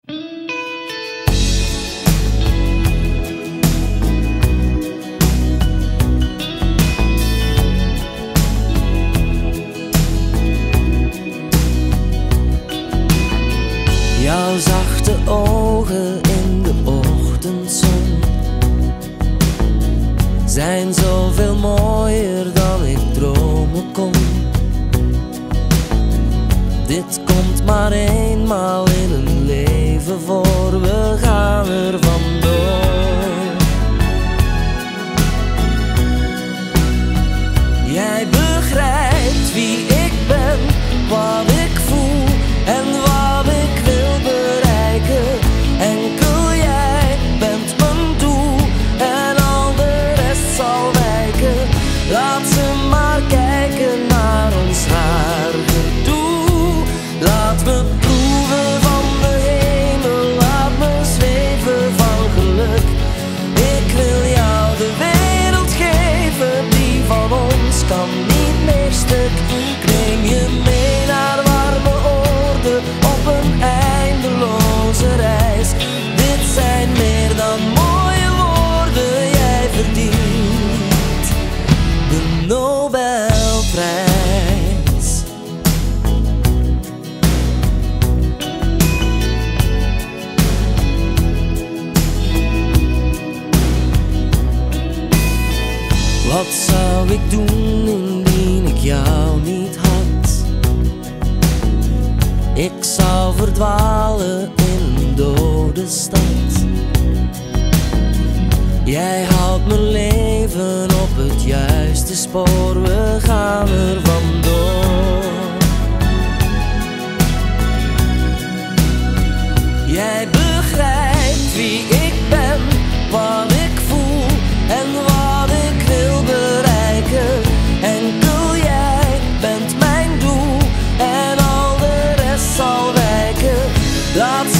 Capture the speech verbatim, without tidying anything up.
Jouw zachte ogen in de ochtendzon zijn zoveel mooier dan ik dromen kon. Dit komt maar eenmaal in een leven voor, we gaan er vandoor. Jij begrijpt wie ik ben, wat ik voel en wat ik wil bereiken. Enkel jij bent mijn doel en al de rest zal wijken. Laat ze maar kijken naar ons haargedoe. Laat me proeven van de hemel, laat me zweven van geluk. Ik wil jou de wereld geven, die van ons kan niet meer stuk. Ik neem je mee naar warme oorden op een eindeloze reis. Dit zijn meer dan mooie woorden, jij verdient de Nobelprijs. Wat zou ik doen indien ik jou niet had? Ik zou verdwalen in een dode stad. Jij houdt mijn leven op het juiste spoor, we gaan er vandoor. Jij begrijpt wie ik ben, wat ik voel en wat ik wil bereiken. Enkel jij bent mijn doel en al de rest zal wijken. Laat